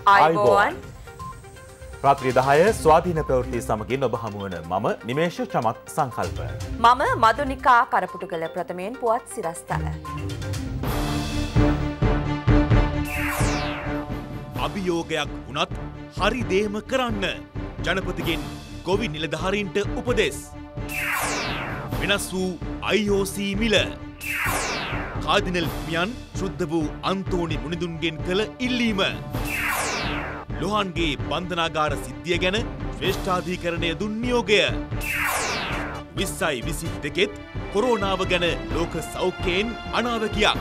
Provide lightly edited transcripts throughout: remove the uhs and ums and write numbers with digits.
ආයුබෝවන් රාත්‍රී 10 ස්වාධීන ප්‍රවෘත්ති සමගින් ඔබ හමුවන මම නිමේෂ චමත් සංකල්ප. මම මදුනිකා කරපුටුගල ප්‍රථමයෙන් පුවත් සිරස්තල. අභියෝගයක් වුණත් හරි දේම කරන්න ජනපතිගෙන් ගොවි නිලධාරීන්ට උපදෙස්. වෙනස් වූ IOC මිල. කාදිනල් හිමියන් ශුද්ධ වූ අන්තෝනි මුනිදුන්ගෙන් කළ ඉල්ලීම. ලොහන්ගේ බන්ධනාගාර සිද්ධිය ගැන ශ්‍රේෂ්ඨාධිකරණය දුන් නියෝගය. 2022 කොරෝනාව ගැන ලෝක සෞඛ්‍යයෙන් අනාවැකියක්.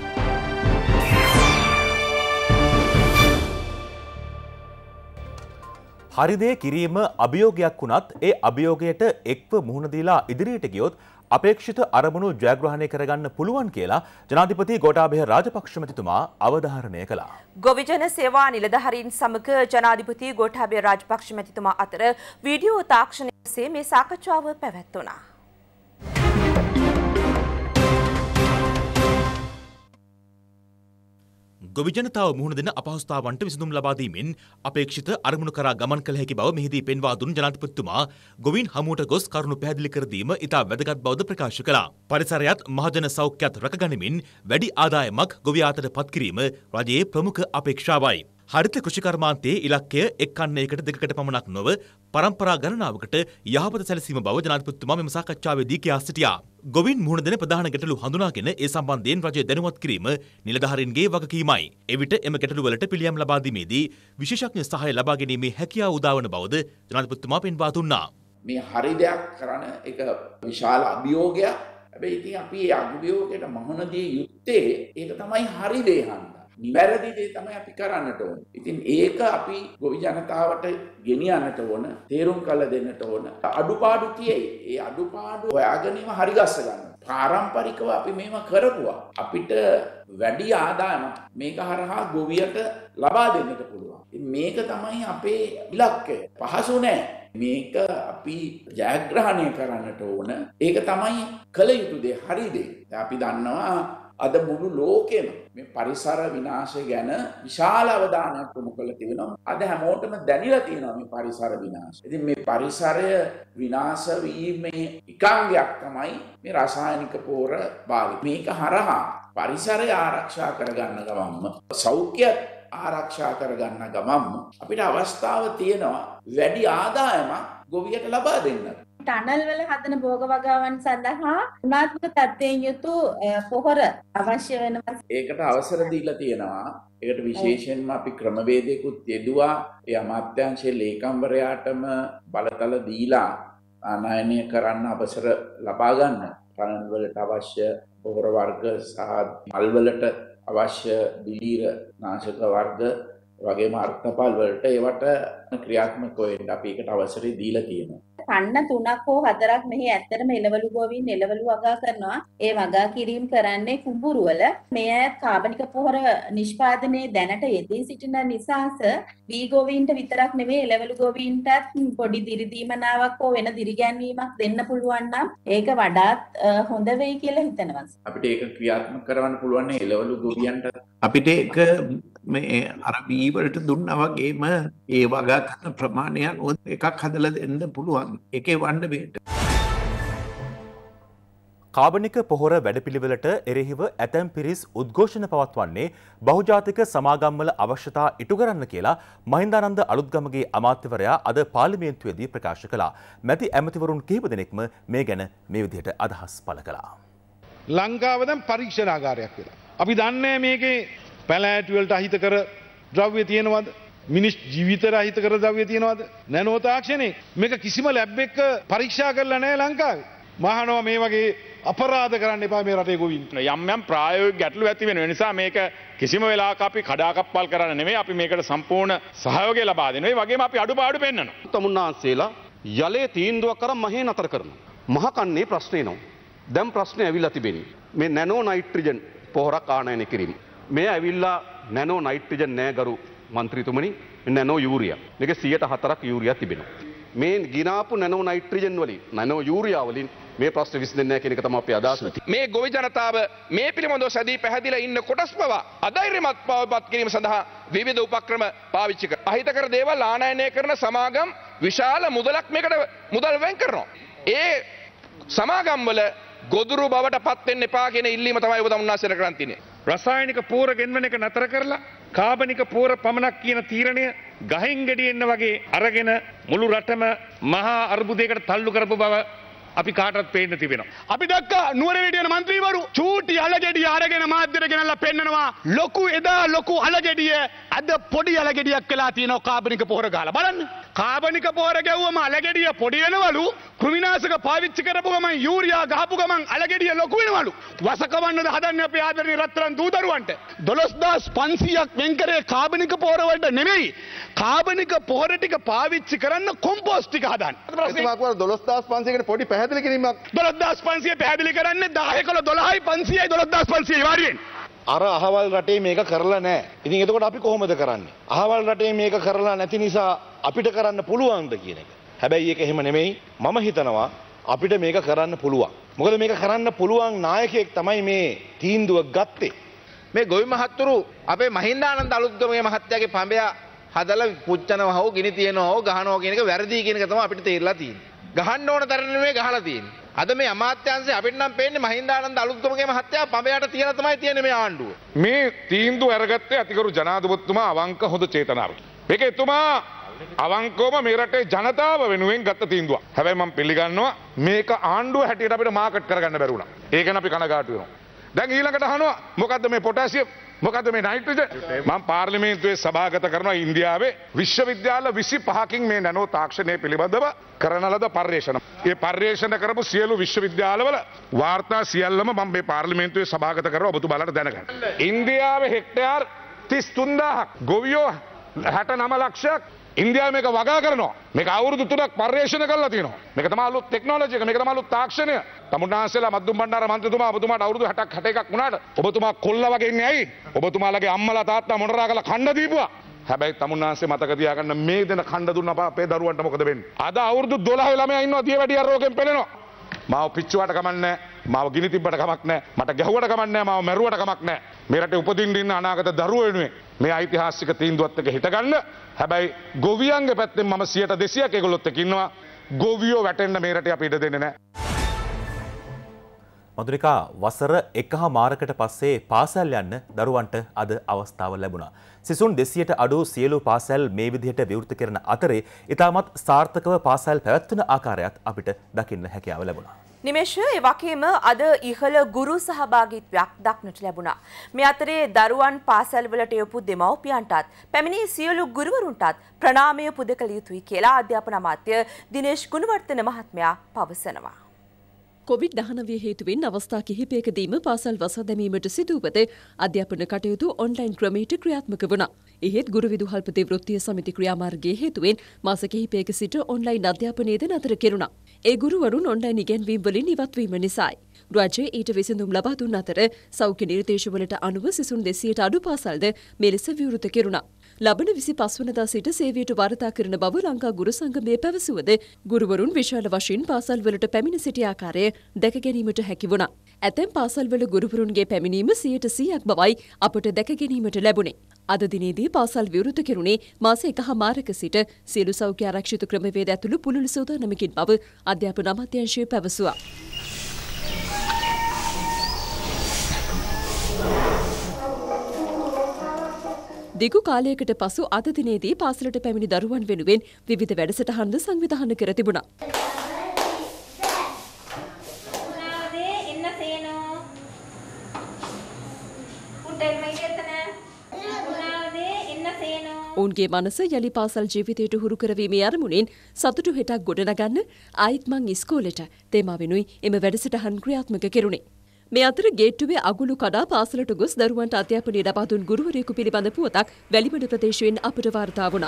හරිදේ කිරීම අභියෝගයක් වුණත් ඒ අභියෝගයට එක්ව මුහුණ දීලා ඉදිරියට ගියොත් අපේක්ෂිත අරමුණු ජයග්‍රහණය කරගන්න පුළුවන් කියලා ජනාධිපති ගෝඨාභය රාජපක්ෂ මැතිතුමා අවධාරණය කළා. ගොවිජන සේවා නිලධාරීන් සමග ජනාධිපති ගෝඨාභය රාජපක්ෂ මැතිතුමා අතර වීඩියෝ තාක්ෂණය ඔස්සේ මේ සාකච්ඡාව පැවැත්වුණා. ගොවි ජනතාව මුහුණ දෙන අපහසුතාවන්ට විසඳුම් ලබා දීමෙන් අපේක්ෂිත අරමුණු කරා ගමන් කළ හැකි බව මෙහිදී පෙන්වා දුන් ජනාධිපතිතුමා ගොවීන් හමුවට ගොස් කරුණු පැහැදිලි කර දීම ඉතා වැදගත් බවද ප්‍රකාශ කළා. පරිසරයත් මහජන සෞඛ්‍යයත් රැකගනිමින් වැඩි ආදායමක් ගොවියා අතට පත් කිරීම රජයේ ප්‍රමුඛ අපේක්ෂාවයි. හරිත කෘෂිකර්මාන්තයේ ඉලක්කය එක් කන්නයකට දෙකකට පමණක් නොව පරම්පරා ගණනාවකට යහපත සැලසීම බව ජනාධිපතිතුමා මෙම සාකච්ඡාවේදී කියා සිටියා. ගොවීන් මුහුණ දෙන ප්‍රධාන ගැටලු හඳුනාගෙන ඒ සම්බන්ධයෙන් රජය දැනුවත් කිරීම නිලධාරීන්ගේ වගකීමයි. එවිට එම ගැටලුවලට පිළියම් ලබා දීමේදී විශේෂඥ සහාය ලබා ගැනීමේ හැකියාව උදාවන බවද ජනාධිපතිතුමා පෙන්වා දුන්නා. මේ හරි දෙයක් කරන එක විශාල අභියෝගයක්. හැබැයි ඉතින් අපි ඒ අභියෝගයට මුහුණ දිය යුත්තේ ඒක තමයි හරි දේ හන්දා. නිවැරදි දේ තමයි අපි කරන්නට ඕන. ඉතින් ඒක අපි ගොවි ජනතාවට ගෙනියන්නට ඕන, තේරුම් කළ දෙන්නට ඕන. අඩුපාඩු තියෙයි. ඒ අඩුපාඩු හොයාගැනීම හරි ගස්ස ගන්න. පාරම්පරිකව අපි මේව කරපුවා. අපිට වැඩි ආදායමක් මේක හරහා ගොවියට ලබා දෙන්නට පුළුවන්. මේක තමයි අපේ ඉලක්කය. පහසු නෑ. මේක අපි ජයග්‍රහණය කරන්නට ඕන. ඒක තමයි කළ යුතු දේ, හරි දේ. අපි දන්නවා අද මුළු ලෝකෙම මේ පරිසර විනාශය ගැන විශාල අවධානයක් යොමු කරලා තිබෙනවා. අද හැමෝටම දැනিলা තියෙනවා මේ පරිසර විනාශය. ඉතින් මේ පරිසරය විනාශ වීමේ එකාංගයක් තමයි මේ රසායනික පොර භාවිත. මේක හරහා පරිසරය ආරක්ෂා කරගන්න ගමන්ම සෞඛ්‍යය ආරක්ෂා කරගන්න ගමන්ම අපිට අවස්ථාව තියෙනවා වැඩි ආදායමක් ගොවියට ලබා දෙන්න. ටනල් වල හදන භෝග වගාවන් සඳහා ගුණාත්මක තත්ත්වයෙන් යුතු පොහොර අවශ්‍ය වෙනවා. ඒකට අවසර දීලා තියෙනවා. ඒකට විශේෂයෙන්ම අපි ක්‍රමවේදයකුත් යෙදුවා. ඒ අමාත්‍යාංශයේ ලේකම්වරයාටම බලතල දීලා ආනයනය කරන්න අවසර ලබා ගන්න. ටනල් වලට අවශ්‍ය පොහොර වර්ග සහ මල් වලට අවශ්‍ය බිලීර නාශක වර්ග වගේම අර්ථපල් වලට ඒවට ක්‍රියාත්මක වෙන්න අපි ඒකට අවසරය දීලා තියෙනවා. කන්න 3ක් හෝ 4ක් මෙහි ඇත්තටම එළවලු ගොවීන් එළවලු වගා කරනවා. ඒ වගා කිරීම කරන්නේ කුඹුරු වල. මේ කාබනික පොහොර නිෂ්පාදනයේ දැනට යෙදී සිටින නිසාස වී ගොවීන්ට විතරක් නෙවෙයි එළවලු ගොවීන්ටත් පොඩි දිරිදීමනාවක් හෝ වෙන දිරිගැන්වීමක් දෙන්න පුළුවන් නම් ඒක වඩාත් හොඳ වෙයි කියලා හිතනවා. අපිට ඒක ක්‍රියාත්මක කරවන්න පුළුවන් එළවලු ගොවියන්ට. අපිට ඒක මේ අර වී වලට දුන්නා වගේම ඒ වගා කරන ප්‍රමාණයක් එකක් හදලා දෙන්න පුළුවන්. ඒකේ වණ්ඩ වේට. කාබනික පොහොර වැඩපිළිවෙලට එරෙහිව ඇතැම් පිරිස් උද්ඝෝෂණ පවත්වන්නේ බහුජාතික සමාගම්වල අවශ්‍යතා ඉටු කරන්න කියලා මහින්දානන්ද අලුත්ගමගේ අමාත්‍යවරයා අද පාර්ලිමේන්තුවේදී ප්‍රකාශ කළා. මැති ඇමතිවරුන් කිහිප දෙනෙක්ම මේ ගැන මේ විදිහට අදහස් පළ කළා. ලංකාව දැන් පරීක්ෂණාගාරයක් වෙලා. අපි දන්නේ මේකේ පැලෑටි වලට අහිතකර ද්‍රව්‍ය තියෙනවද? මිනිස් ජීවිතයට අහිතකර ද්‍රව්‍ය තියෙනවද? නැනෝ තාක්ෂණේ මේක කිසිම ලැබ් එකක පරීක්ෂා කරලා නැහැ ලංකාවේ. මහනවා මේ වගේ අපරාධ කරන්න එපා මේ රටේ ගොවින්. යම් යම් ප්‍රායෝගික ගැටලු ඇති වෙන නිසා මේක කිසිම වෙලාවක අපි කඩාකප්පල් කරන්න නෙමෙයි. අපි මේකට සම්පූර්ණ සහයෝගය ලබා දෙනවා. ඒ වගේම අපි අඩුපාඩු පෙන්නනවා. තමුන්නාන්සේලා යලේ තීන්දුවක් කරන් මහේ නතර කරනවා. මහකන්නේ ප්‍රශ්නේ නෝ. දැන් ප්‍රශ්නේ ඇවිල්ලා තිබෙන්නේ. මේ නැනෝ නයිට්‍රජන් පොහොරක් ආනයනය කිරීම. මේ ඇවිල්ලා නැනෝ නයිට්‍රජන් නෑ ගරු මන්ත්‍රීතුමනි, නැනෝ යූරියා. මේක 104ක් යූරියා තිබෙනවා. මේ ගිනාපු නැනෝ නයිට්‍රජන් වලින් නැනෝ යූරියා වලින් මේ ප්‍රශ්නේ විසඳෙන්නේ නැහැ කියන එක තමයි අපි අදහස්. මේ ගොවි ජනතාව මේ පිළිබඳව සැදී පැහැදිලා ඉන්න කොටස් පවා අධෛර්යමත් බවපත් කිරීම සඳහා විවිධ උපක්‍රම පාවිච්චි කරනවා. අහිතකර දේවල් ආනයනය කරන සමාගම් විශාල මුදලක් මේකට මුදල් වෙන් කරනවා. ඒ සමාගම් වල ගොදුරු බවට පත් වෙන්න එපා කියන ඉල්ලීම තමයි ඔබ තමුන්නාසෙට කරන් තින්නේ. රසායනික පෝර ගෙන්වන එක නතර කරලා කාබනික පෝර පමණක් කියන තීරණය ගහින් ගෙඩියෙන්න වගේ අරගෙන මුළු රටම මහා අර්බුදයකට තල්ලු කරපු බව අපි කාටවත් පේන්න තිබෙනවා. අපි දැක්කා නුවරඑළියට යන മന്ത്രിවරු චූටි අලගෙඩිය අරගෙන මාධ්‍යට ගෙනල්ලා පෙන්නනවා ලොකු එදා ලොකු අලගෙඩිය අද පොඩි අලගෙඩියක් වෙලා තියෙනවා කාබනික පොහොර ගහලා බලන්න. කාබනික පොහොර ගැව්වම අලගෙඩිය පොඩි වෙනවලු කෘමිනාශක පාවිච්චි කරපු ගමන් යූරියා ගහපු ගමන් අලගෙඩිය ලොකු වෙනවලු. වසකවන්නද හදන්නේ අපේ ආදරණීය රත්තරන් දූදරුවන්ට 12500ක් වෙන් කරේ කාබනික පොහොර වලට නෙමෙයි. කාබනික පොහොර ටික පාවිච්චි කරන්න කොම්පෝස්ට් ටික හදන්න. එතුමා කියනවා 12500කට පොඩි පැහැදිලි කිරීමක් 12500 පැහැදිලි කරන්නේ 10 කළ 12යි 500යි 12500 වාරියෙන්. අර අහවල් රටේ මේක කරලා නැහැ. ඉතින් එතකොට අපි කොහොමද කරන්නේ? අහවල් රටේ මේක කරලා නැති නිසා අපිට කරන්න පුළුවන්ද කියන එක. හැබැයි ඒක එහෙම නෙමෙයි. මම හිතනවා අපිට මේක කරන්න පුළුවන්. මොකද මේක කරන්න පුළුවන් නායකයෙක් තමයි මේ තීන්දුව ගත්තේ. මේ ගොවි මහත්තුරු අපේ මහින්දානන්ද අලුත්ගමගේ මහත්තයාගේ පඹය හදලා පුච්චනවා හෝ ගිනි තියනවා හෝ ගහනවා කියන එක වැරදි කියන එක තමයි අපිට තේරලා තියෙන්නේ. ගහන්න ඕන තරම් නෙමෙයි ගහලා තියෙන්නේ. අද මේ අමාත්‍යාංශය අපිට නම් පේන්නේ මහින්දානන්ද අලුත්ගමගේ මහත්තයා පඹයට තියලා තමයි තියෙන්නේ මේ ආණ්ඩුව. මේ තීන්දුව අරගත්තේ අතිගරු ජනාධිපතිතුමා අවංක හොඳ චේතනාවකින්. මේක එතුමා අවංකවම මේ රටේ ජනතාව වෙනුවෙන් ගත්ත තීන්දුවක්. හැබැයි මම පිළිගන්නවා මේක ආණ්ඩුව හැටියට අපිට මාකට් කරගන්න බැරි වුණා. ඒක ගැන අපි කනගාටු වෙනවා. දැන් ඊළඟට අහනවා මොකද්ද මේ පොටෑසියම් මොකද්ද මේ නයිට්‍රජන්? මම පාර්ලිමේන්තුවේ සභාගත කරනවා ඉන්දියාවේ විශ්වවිද්‍යාල 25කින් මේ නැනෝ තාක්ෂණය පිළිබඳව කරන ලද පර්යේෂණ. මේ පර්යේෂණ කරපු සියලු විශ්වවිද්‍යාලවල වාර්තා සියල්ලම මම මේ පාර්ලිමේන්තුවේ සභාගත කරනවා ඔබතුමාලට දැනගන්න. ඉන්දියාවේ හෙක්ටයාර් 33000ක් ගොවියෝ 69 ලක්ෂයක් ඉන්දියාව මේක වගා කරනවා. මේක අවුරුදු 3ක් පර්යේෂණ කරලා තියෙනවා. මේක තමයි අලුත් ටෙක්නොලොජි එක. මේක තමයි අලුත් තාක්ෂණය. තමුන්නාන්සේලා මද්දුම් බණ්ඩාර මන්ත්‍රීතුමා ඔබතුමාට අවුරුදු 60ක් 61ක් වුණාට ඔබතුමා කොල්ල වගේ ඉන්නේ ඇයි? ඔබතුමාලගේ අම්මලා තාත්තා මොනරා කරලා කන්න දීපුවා. හැබැයි තමුන්නාන්සේ මතක තියාගන්න මේ දෙන කන්න දුන්න අපේ දරුවන්ට මොකද වෙන්නේ? අද අවුරුදු 12 ළමයා ඉන්නවා දියවැඩියා රෝගෙන් පෙළෙනවා. මාව පිච්චුවට කමක් නැහැ. මාව ගිනි තිබ්බට කමක් නැහැ. මට ගැහුවට කමක් නැහැ. මාව මැරුවට කමක් නැහැ. මේ රටේ උපදින්න ඉන්න අනාගත දරුවෝ වෙනුවෙන් මේ ඓතිහාසික තීන්දුවත් එක හිටගන්න. හැබැයි ගොවියන්ගේ පැත්තෙන් මම 100% ඒගොල්ලොත් එක්ක ඉන්නවා. ගොවියෝ වැටෙන්න මේ රටේ අපි ඉඩ දෙන්නේ නැහැ. මధుරිකා වසර 1.5කට පස්සේ පාසල් යන්න දරුවන්ට අද අවස්ථාව ලැබුණා. සිසුන් 200ට අඩු සියලු පාසල් මේ විදිහට විවෘත කරන අතරේ ඉතාමත් සාර්ථකව පාසල් පැවැත්වෙන ආකාරයත් අපිට දකින්න හැකියාව ලැබුණා. නිමේෂ ඒ වගේම අද ඉහළ ගුරු සහභාගීත්වයක් දක්නට ලැබුණා. මේ අතරේ දරුවන් පාසල්වලට යොපු දෙමව්පියන්ටත් පැමිණි සියලු ගුරුවරුන්ටත් ප්‍රණාමය පුද කළ යුතුයි කියලා අධ්‍යාපන අමාත්‍ය දිනේෂ් ගුණවර්ධන මහත්මයා පවසනවා. COVID-19 හේතුවෙන් අවස්ථා කිහිපයකදීම පාසල් වසා දැමීමට සිදුවද අධ්‍යාපන කටයුතු ඔන්ලයින් ක්‍රමයට ක්‍රියාත්මක වුණා. එහෙත් ගුරු විදුහල්පති වෘත්තීය සමිති ක්‍රියාමාර්ගයේ හේතුවෙන් මාස කිහිපයක සිට ඔන්ලයින් අධ්‍යාපනයේද නතර කෙරුණා. ඒ ගුරුවරුන් ඔන්ලයින් ඉගැන්වීම් වලින් ඉවත්වීම නිසායි. රාජ්‍යය ඊට විසඳුම් ලබා දුන් අතර සෞඛ්‍ය නිර්දේශවලට අනුව සිසුන් 200ට අඩු පාසල්ද මේ ලෙස විවෘත කෙරුණා. ලබන 25 වනදා සිට සේවයට වාර්තා කරන බව ලංකා ගුරු සංගමය පැවසුවද ගුරුවරුන් විශාල වශයෙන් පාසල්වලට පැමිණ සිටි ආකාරය දැක ගැනීමට හැකි වුණා. ඇතැම් පාසල්වල ගුරුවරුන්ගේ පැමිණීම 100% බවයි අපට දැක ගැනීමට ලැබුණේ. අද දිනේදී පාසල් විවෘත කෙරුණේ මාස 1.5ක සිට සියලු සෞඛ්‍ය ආරක්ෂිත ක්‍රමවේද ඇතුළු පුළුල් සූදානමකින් බව අධ්‍යාපන අමාත්‍යාංශය පැවසුවා. දිගු කාලයකට පසු අද දිනේදී පාසලට පැමිණි දරුවන් වෙනුවෙන් විවිධ වැඩසටහන්ද සංවිධානය කර තිබුණා. ඔවුන්ගේ මනස යලි පාසල් ජීවිතයට හුරු කරවීමේ අරමුණෙන් සතුටු හෙටක් ගොඩනගන්න ආයිත් මං ඉස්කෝලේට තේමාවෙනුයි එම වැඩසටහන් ක්‍රියාත්මක කෙරුණේ. මේ අතර ගේට්ටුවේ අගුළු කඩා පාසලට ගොස් දරුවන්ට අධ්‍යාපනය ලබා දුන් ගුරුවරයෙකු පිළිබඳ පුවතක් වැලිමඩ ප්‍රදේශයෙන් අපට වාර්තා වුණා.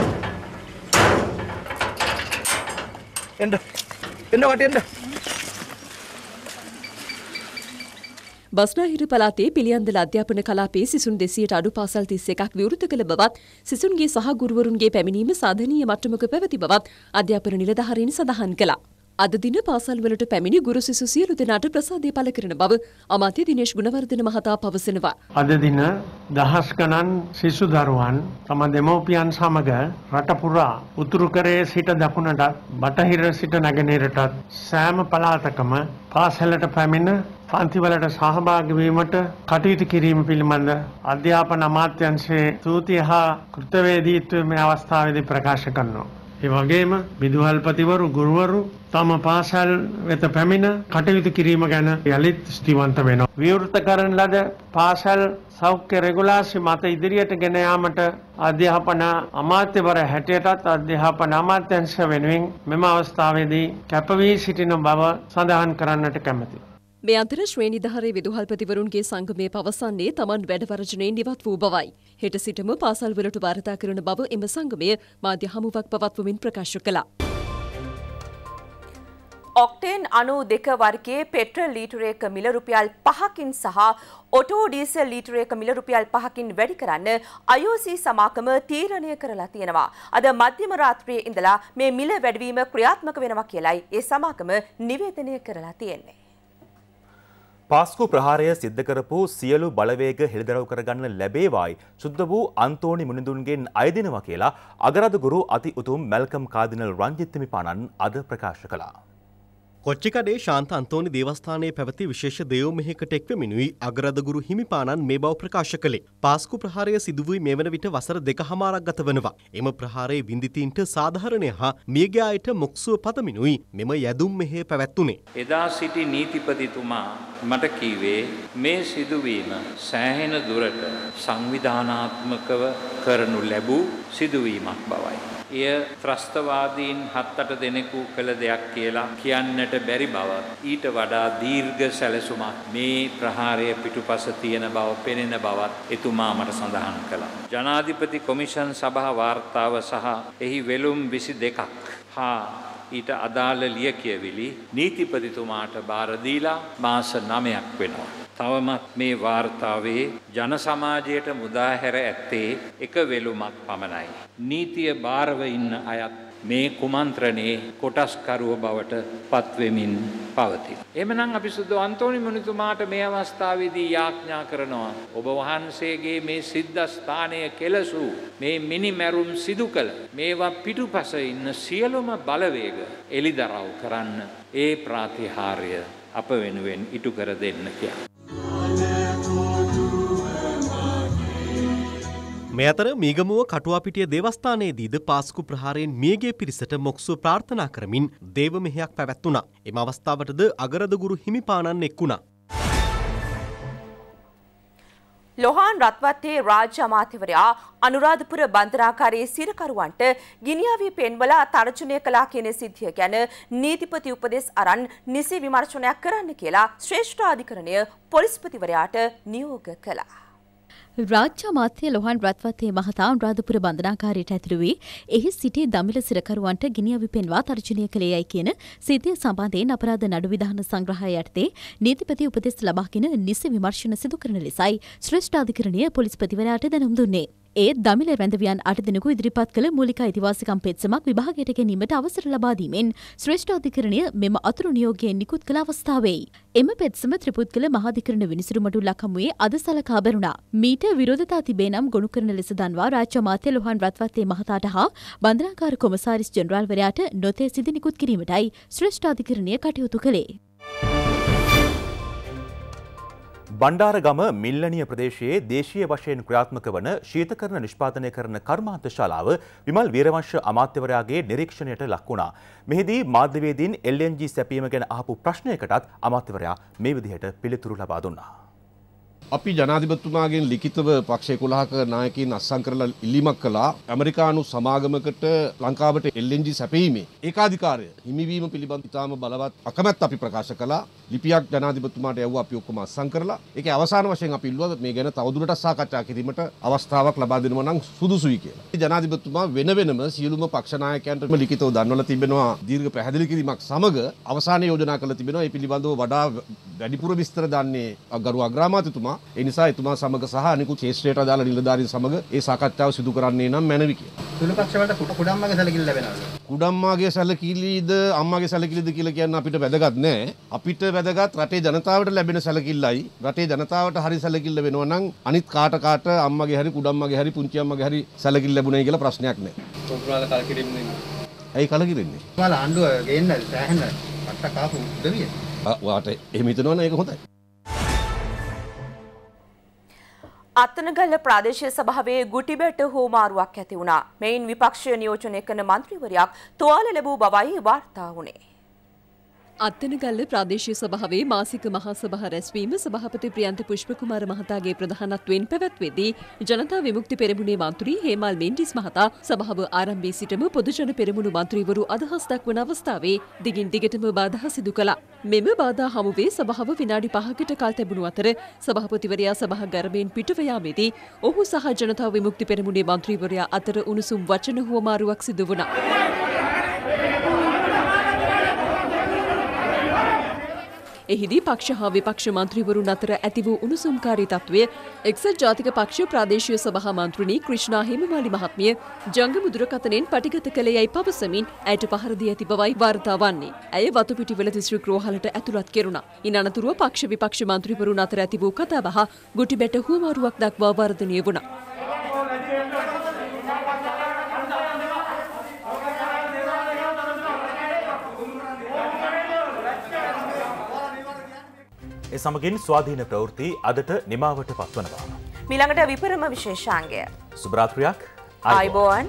බස්නාහිර පළාතේ පිළියන්දල අධ්‍යාපන කලාපයේ සිසුන් 200ට අඩු පාසල් 31ක් විවෘත කළ බවත් සිසුන්ගේ සහ ගුරුවරුන්ගේ පැමිණීම සාධනීය මට්ටමක පැවති බවත් අධ්‍යාපන නිලධාරීන් සඳහන් කළා. අද දින පාසල්වලට පැමිණි ගුරු සිසු සියලු දෙනාට ප්‍රසාදය පළ කරන බව අමාත්‍ය දිනේෂ් ගුණවර්ධන මහතා පවසනවා. අද දින දහස් ගණන් සිසු දරුවන් තම දෙමව්පියන් සමග රට පුරා උතුරු කරේ සිට දකුණට බටහිර සිට නැගෙනහිරටත් සෑම පළාතකම පාසලට පැමිණ පන්තිවලට සහභාගී වීමට කටයුතු කිරීම පිළිබඳ අධ්‍යාපන අමාත්‍යාංශයේ ස්තුතිය හා කෘතවේදීත්වය මේ අවස්ථාවේදී ප්‍රකාශ කරනවා. ඒ වගේම විදුහල්පතිවරු ගුරුවරු තම පාසල් වෙත පැමිණ කටයුතු කිරීම ගැන යලිත් ස්තුතිවන්ත වෙනවා. විවෘත කරන ලද පාසල් සෞඛ්‍ය රෙගුලාසි මත ඉදිරියට ගෙන යාමට අධ්‍යාපන අමාත්‍යවර හැටියටත් අධ්‍යාපන අමාත්‍යාංශ වෙනුවෙන් මෙම අවස්ථාවේදී කැපවී සිටින බව සඳහන් කරන්නට කැමැතියි. මේ අතර ශ්‍රේණිධාරී විදුහල්පතිවරුන්ගේ සංගමය පවසන්නේ තමන් වැඩවරජනයෙන් ඉවත් වූ බවයි. හෙට සිටම පාසල්වලට වාර්තා කරන බව එම සංගමය මාධ්‍ය හමුවක් පවත්වමින් ප්‍රකාශ කළා. ඔක්ටේන් 92 වර්ගයේ පෙට්‍රල් ලීටරයක මිල රුපියල් 5කින් සහ ඔටෝ ඩීසල් ලීටරයක මිල රුපියල් 5කින් වැඩි කරන්න IOC සමාගම තීරණය කරලා තියෙනවා. අද මධ්‍යම රාත්‍රියේ ඉඳලා මේ මිල වැඩිවීම ක්‍රියාත්මක වෙනවා කියලයි ඒ සමාගම නිවේදනය කරලා තියෙන්නේ. පාස්කු ප්‍රහාරය සිද්ධ කරපු සියලු බලවේග හෙළිදරව් කරගන්න ලැබේවායි සුද්ධ වූ අන්තෝනි මුනිඳුන්ගෙන් අයදිනවා කියලා අගරාදුගුරු අති උතුම් මැල්කම් කාදිනල් රංජිත් හිමිපාණන් අද ප්‍රකාශ කළා. කොච්චිකඩේ ශාන්ත අන්තෝනි දේවස්ථානයේ පැවති විශේෂ දේව මෙහෙකට එක්වෙමිනුයි අගරාදුගුරු හිමිපාණන් මේ බව ප්‍රකාශ කළේ. පාස්කු ප්‍රහාරය සිදු වූ මේ වන විට වසර 2කමාරක් ගත වෙනවා. එම ප්‍රහාරයේ විඳිතීන්ට සාධාරණය හා මියගිය අයට මොක්සුව පතමිනුයි මෙම යැදුම් මෙහෙය පැවැත්වුණේ. එදා සිටි නීතිපතිතුමා මට කීවේ මේ සිදුවීම සෑහෙන දුරට සංවිධානාත්මකව කරනු ලැබූ සිදුවීමක් බවයි. එය ත්‍රස්තවාදීන් 7-8 දෙනෙකු කළ දෙයක් කියලා කියන්නට බැරි බව ඊට වඩා දීර්ඝ සැලසුමක් මේ ප්‍රහාරය පිටුපස තියෙන බව පෙනෙන බවත් එතුමා මට සඳහන් කළා. ජනාධිපති කොමිෂන් සභා වාර්තාව සහ එහි වෙළුම් 22ක් හා ඊට අදාළ ලියකියවිලි නීතිපතිතුමාට බාර දීලා මාස 9ක් වෙනවා. තවමත් මේ වාර්තාවේ ජන සමාජයට මුදා හැර ඇත්තේ එක වෙළුමක් පමණයි. නීතිය බාරව ඉන්න අයත් මේ කුමන්ත්‍රණයේ කොටස්කරුව බවට පත්වෙමින් පවතින. එමනම් අපි සුදු අන්තෝනි මුනිතුමාට මේ අවස්ථාවේදී යාඥා කරනවා ඔබ වහන්සේගේ මේ සිද්ධාස්ථානය කෙලසූ මේ මිනිමැරුම් සිදු කළ මේවා පිටුපස ඉන්න සියලුම බලවේග එලිදරව් කරන්න ඒ ප්‍රාතිහාර්ය අප වෙනුවෙන් ඉටු කර දෙන්න කියලා. මේ අතර මීගමුව කටුවාපිටිය දේවස්ථානයේදීද පාස්කු ප්‍රහාරයෙන් මියගිය පිරිසට මොක්සුව ප්‍රාර්ථනා කරමින් දේව මෙහෙයක් පැවැත්වුණා. එම අවස්ථාවටද අගරාදුගුරු හිමිපාණන් එක් වුණා. ලොහාන් රත්වත්තේ රාජ්‍ය අමාත්‍යවරයා අනුරාධපුර බන්ධනාගාරයේ සිරකරුවන්ට ගිනියාවී පෙන්වලා තර්ජනය කළා කියන සිද්ධිය ගැන නීතිපති උපදෙස් අරන් නිසි විමර්ශනයක් කරන්න කියලා ශ්‍රේෂ්ඨ අධිකරණය පොලිස්පතිවරයාට නියෝග කළා. රාජ්‍ය අමාත්‍ය ලොහාන් රත්වත්තේ මහතා අනුරාධපුර බන්ධනාගාරයට ඇතුළු වී එහි සිටි දමිළ සිරකරුවන්ට ගිනියවි පෙන්වා තර්ජනය කළේයයි කියන සිද්ධිය සම්බන්ධයෙන් අපරාධ නඩු විධාන සංග්‍රහය යටතේ නීතිපති උපදෙස් ලබාගෙන නිසි විමර්ශන සිදු කරන ලෙසයි ශ්‍රේෂ්ඨ අධිකරණය පොලිස්පතිවරයාට දැනුම් දුන්නේ. ඒ දමිළ රැඳවියන් 8 දෙනෙකු ඉදිරිපත් කළ මූලික අයිතිවාසිකම් පෙත්සමක් විභාගයට ගැනීමට අවසර ලබා දීමෙන් ශ්‍රේෂ්ඨ අධිකරණය මෙම අතුරු නියෝගයෙන් නිකුත් කළ අවස්ථාවේ එම පෙත්සම ත්‍රිපුද්ගල මහාධිකරණ විනිසුරු මඩුල්ලක් හමුවේ අද සලකා බැලුණා. මීට විරෝධතා තිබේ නම් ගොනු කරන ලෙස දන්වා රාජ්‍ය අමාත්‍ය ලොහාන් රත්වත්තේ මහතාට හා බන්ධනාගාර කොමසාරිස් ජෙනරාල්වරයාට නොතේ සිදි නිකුත් කිරීමටයි ශ්‍රේෂ්ඨ අධිකරණය කටයුතු කළේ. බණ්ඩාරගම මිල්ලනිය ප්‍රදේශයේ දේශීය වශයෙන් ක්‍රියාත්මක වන ශීතකරණ නිෂ්පාදනය කරන කර්මාන්ත ශාලාව විමල් වීරවංශ අමාත්‍යවරයාගේ නිරීක්ෂණයට ලක් වුණා. මෙහිදී මාධ්‍යවේදීන් LNG සැපීම ගැන අහපු ප්‍රශ්නයකටත් අමාත්‍යවරයා මේ විදිහට පිළිතුරු ලබා දුන්නා. අපි ජනාධිපතිතුමාගෙන් ලිඛිතව පක්ෂ 11ක නායකයින් අත්සන් කරලා ඉල්ලීමක් කළා ඇමරිකානු සමාගමකට ලංකාවට LNG සැපීමේ ඒකාධිකාරය හිමිවීම පිළිබඳ ඉතාම බලවත් අකමැත්ත අපි ප්‍රකාශ කළා. ලිපියක් ජනාධිපතිතුමාට යවුවා අපි ඔක්කොම අත්සන් කරලා. ඒකේ අවසාන වශයෙන් අපි ඉල්ලුවා මේ ගැන තවදුරටත් සාකච්ඡා කිරීමට අවස්ථාවක් ලබා දෙනවා නම් සුදුසුයි කියලා. ජනාධිපතිතුමා වෙනම සියලුම පක්ෂ නායකයන්ට ලිඛිතව දන්වලා තිබෙනවා දීර්ඝ පැහැදිලි කිරීමක් සමග අවසානයේ යෝජනා කළ තිබෙනවා. ඒ පිළිබඳව වඩා වැඩිපුර විස්තර දන්නේ ගරු අග්‍රාමාත්‍යතුමා එතුමා. ඒ නිසා එතුමා සමග සහ අනිකුත් ශේෂ්ත්‍රයට අදාළ නිලධාරීන් සමග ඒ සාකච්ඡාව සිදු කරන්නේ නම් මැනවි කියලා. සුළු පක්ෂ වලට කුඩම්මගේ සැලකිලි ලැබෙනවද? කුඩම්මාගේ සැලකිලිද අම්මාගේ සැලකිලිද කියලා කියන්න අපිට වැදගත් නෑ. අපිට වැදගත් රටේ ජනතාවට ලැබෙන සැලකිල්ලයි. රටේ ජනතාවට හරි සැලකිල්ල වෙනවා නම් අනිත් කාට අම්මගේ හරි කුඩම්මගේ හරි පුංචි අම්මගේ හරි සැලකිල්ල ලැබුණයි කියලා ප්‍රශ්නයක් නෑ. උතුමාලා කලකිරීමනේ. ඇයි කලකිරෙන්නේ? උතුමාලා ආණ්ඩුව ගේන්න සෑහෙන රට්ට කාපු උදවිය. වාට එහෙම හිතනවනේ ඒක හොඳයි. අත්තනගල්ල ප්‍රාදේශීය සභාවේ ගුටිබැට හෝමාරුවක් ඇති වුණා. මෙයින් විපක්ෂය නියෝජනය කරන මන්ත්‍රීවරයක් තුවාල ලැබූ බවයි වාර්තා වුණේ. අත්තනගල්ල ප්‍රාදේශීය සභාවේ මාසික මහා සභා රැස්වීම සභාපති ප්‍රියන්ත පුෂ්පකුමාර මහතාගේ ප්‍රධානත්වයෙන් පැවැත්වෙදී ජනතා විමුක්ති පෙරමුණේ මන්ත්‍රී හේමල් මෙන්ඩිස් මහතා සභාව ආරම්භයේ සිටම පොදුජන පෙරමුණු මන්ත්‍රීවරු අදහස් දක්වන අවස්ථාවේ දිගින් දිගටම බාධා සිදු කළා. මෙම බාධා හමුවේ සභාව විනාඩි 5කට කල් තිබුණු අතර සභාපතිවරයා සභාගර්භයෙන් පිටව යාමේදී ඔහු සහ ජනතා විමුක්ති පෙරමුණේ මන්ත්‍රීවරයා අතර උණුසුම් වචන හුවමාරුවක් සිදු වුණා. එහිදී පක්ෂ හා විපක්ෂ මන්ත්‍රීවරුන් අතර ඇති වූ උණුසුම්කාරී තත්ත්වය එක්සත් ජාතික පක්ෂ ප්‍රාදේශීය සභා මන්ත්‍රිණී ක්‍රිෂ්ණා හේමමාලි මහත්මිය ජංගම දුරකථනයෙන් පටිගත කළ යයි පවසමින් ඇයට පහර දී ඇති බවයි වාර්තා වන්නේ. ඇය වතුපිටිවල දිස්ත්‍රික් රෝහලට ඇතුළත් කෙරුණා. ඉන් අනතුරුව පක්ෂ විපක්ෂ මන්ත්‍රීවරුන් අතර ඇති වූ කතාබහ ගුටිබැට හුවමාරුවක් දක්වා වර්ධනය වුණා. ඒ සමගින් ස්වාධීන ප්‍රවෘත්ති අදට නිමාවට පත්වනවා. මීළඟට විපරම විශේෂාංගය. සුබරාත්‍රියක්. ආයුබෝවන්.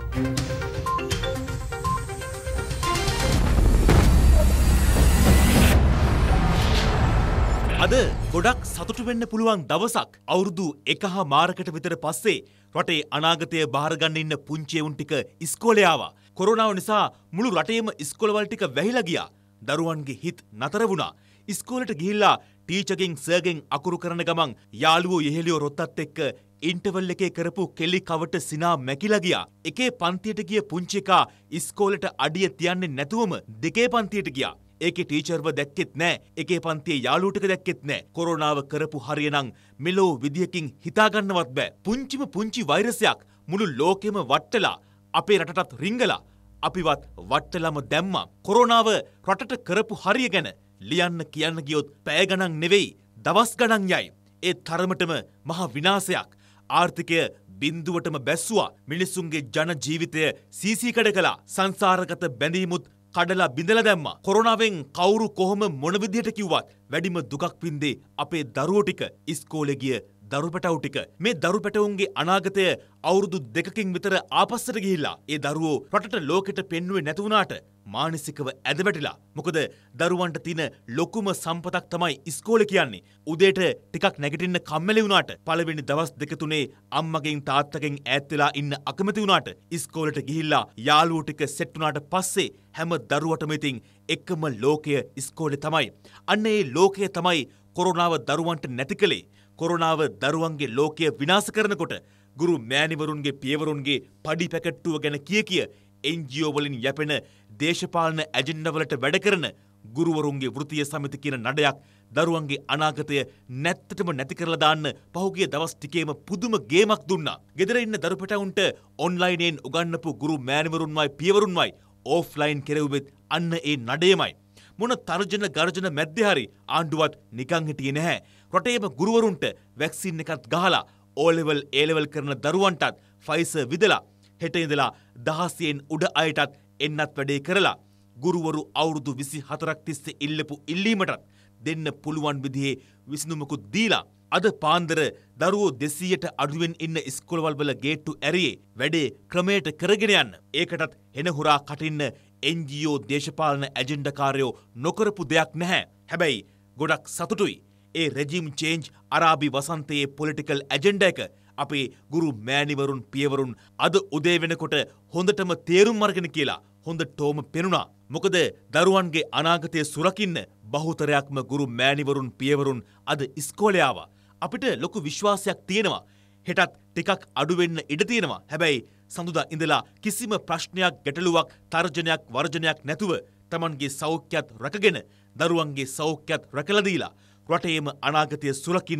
අද ගොඩක් සතුටු වෙන්න පුළුවන් දවසක්. අවුරුදු 1.5 විතර පස්සේ රටේ අනාගතය බාරගන්න ඉන්න පුංචි උන් ටික ඉස්කෝලේ ආවා. කොරෝනාව නිසා මුළු රටේම ඉස්කෝලවල ටික වැහිලා ගියා. දරුවන්ගේ හිත නතර වුණා. ඉස්කෝලට ගිහිල්ලා ටීචර්ගෙන් සර්ගෙන් අකුරු කරන ගමන් යාළුවෝ යෙහෙලියෝ රොත්තත් එක්ක ඉන්ටර්වල් එකේ කරපු කෙලි කවට සිනා මැකිලා ගියා. එකේ පන්තියට ගිය පුංචි එකා ඉස්කෝලේට අඩිය තියන්නේ නැතුවම දෙකේ පන්තියට ගියා. ඒකේ ටීචර්ව දැක්කෙත් නෑ. එකේ පන්තියේ යාළුවෝ ටික දැක්කෙත් නෑ. කොරෝනාව කරපු හරිය නම් මෙලෝ විදියකින් හිතා ගන්නවත් බෑ. පුංචිම පුංචි වෛරසයක් මුළු ලෝකෙම වට්ටලා අපේ රටටත් රිංගලා අපිවත් වට්ටලම දැම්මා. කොරෝනාව රටට කරපු හරිය ගැන ලියන්න කියන්න ගියොත් පැය ගණන් නෙවෙයි දවස් ගණන් යයි. ඒ තරමටම මහ විනාශයක්. ආර්ථිකය බිඳුවටම බැස්සුවා. මිනිසුන්ගේ ජන ජීවිතය සීසීකඩ කළා. සංසාරගත බැඳීමුත් කඩලා බිඳලා දැම්මා. කොරෝනාවෙන් කවුරු කොහොම මොන විදියට කිව්වත් වැඩිම දුකක් වින්දේ අපේ දරුවෝ ටික. ඉස්කෝලේ ගිය දරු පැටවු ටික. මේ දරු පැටවුන්ගේ අනාගතය අවුරුදු 2කින් විතර ආපස්සට ගිහිල්ලා ඒ දරුවෝ රටට ලෝකෙට පෙන්වුවේ නැති වුණාට මානසිකව ඇද වැටිලා. මොකද දරුවන්ට තියෙන ලොකුම සම්පතක් තමයි ඉස්කෝලේ කියන්නේ. උදේට ටිකක් නැගිටින්න කම්මැලි වුණාට පළවෙනි දවස් 2-3 අම්මගෙන් තාත්තගෙන් ඈත් වෙලා ඉන්න අකමැති වුණාට ඉස්කෝලේට ගිහිල්ලා යාළුවෝ ටික සෙට් වුණාට පස්සේ හැම දරුවටම ඉතින් එකම ලෝකය ඉස්කෝලේ තමයි. අන්න ඒ ලෝකය තමයි කොරෝනාව දරුවන්ට නැති කළේ. කොරෝනාව දරුවන්ගේ ලෝකය විනාශ කරනකොට ගුරු මෑණිවරුන්ගේ පියවරුන්ගේ පඩි පැකට්ටුව ගැන කිය NGO වලින් යැපෙන දේශපාලන ඇජෙන්ඩාවලට වැඩ කරන ගුරුවරුන්ගේ වෘත්තීය සමිති කියන නඩයක් දරුවන්ගේ අනාගතය නැත්තටම නැති කරලා දාන්න පහුගිය දවස් ටිකේම පුදුම ගේමක් දුන්නා. ගෙදර ඉන්න දරු පැටවුන්ට ඔන්ලයින්ෙන් උගන්වපු ගුරු මෑණිවරුන්වයි පියවරුන්වයි ඕෆ්ලයින් කෙරෙව්වෙත් අන්න ඒ නඩයමයි. මොන තර්ජන ගර්ජන මැද්දේ හරි ආණ්ඩුවත් නිකන් හිටියේ නැහැ. රටේම ගුරුවරුන්ට වැක්සින් එකක් ගහලා O level A level කරන දරුවන්ටත් ෆයිසර් විදලා හෙට ඉඳලා දහසියෙන් උඩ අයටත් එන්නත් වැඩේ කරලා ගුරුවරු අවුරුදු 24ක් තිස්සේ ඉල්ලපු ඉල්ලීමටත් දෙන්න පුළුවන් විදිහේ විසඳුමකුත් දීලා අද පාන්දර දරුවෝ 200ට අඩුවෙන් ඉන්න ඉස්කෝලවල වල ගේට්ටු ඇරියේ වැඩේ ක්‍රමයට කරගෙන යන්න. ඒකටත් එන හුරා කටින්න NGO දේශපාලන ඇජෙන්ඩාකාරයෝ නොකරපු දෙයක් නැහැ. හැබැයි ගොඩක් සතුටුයි. ඒ රෙජිම් චේන්ජ් අරාබි වසන්තයේ පොලිටිකල් ඇජෙන්ඩා එක අපේ ගුරු මෑණිවරුන් පියවරුන් අද උදේ වෙනකොට හොඳටම තේරුම් අරගෙන කියලා හොඳටම පෙනුණා. මොකද දරුවන්ගේ අනාගතය සුරකින්න බහුතරයක්ම ගුරු මෑණිවරුන් පියවරුන් අද ඉස්කෝලේ ආවා. අපිට ලොකු විශ්වාසයක් තියෙනවා. හෙටත් ටිකක් අඩු වෙන්න ඉඩ තියෙනවා. හැබැයි සඳුදා ඉඳලා කිසිම ප්‍රශ්නයක් ගැටලුවක් තර්ජනයක් වර්ජනයක් නැතුව Tamanගේ සෞඛ්‍යයත් රැකගෙන දරුවන්ගේ සෞඛ්‍යයත් රැකලා දීලා රටේම අනාගතය සුරකින්න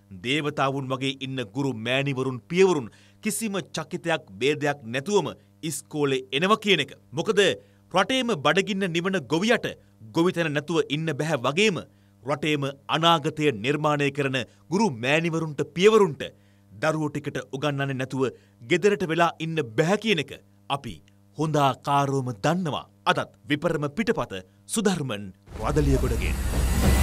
දේවතාවුන් වගේ ඉන්න ගුරු මෑණිවරුන් පියවරුන් කිසිම චකිතයක් ભેදයක් නැතුවම ඉස්කෝලේ එනවා කියන එක. මොකද රටේම බඩගින්න නිවන ගොවියට ගොවිතැන නැතුව ඉන්න බෑ වගේම රටේම අනාගතය නිර්මාණය කරන ගුරු මෑණිවරුන්ට පියවරුන්ට දරුවෝ ටිකට උගන්වන්නේ නැතුව ගෙදරට වෙලා ඉන්න බෑ කියන එක අපි හොඳාකාරවම දන්නවා. අදත් විපරම පිටපත සුධර්මන් රදලියගොඩගෙන්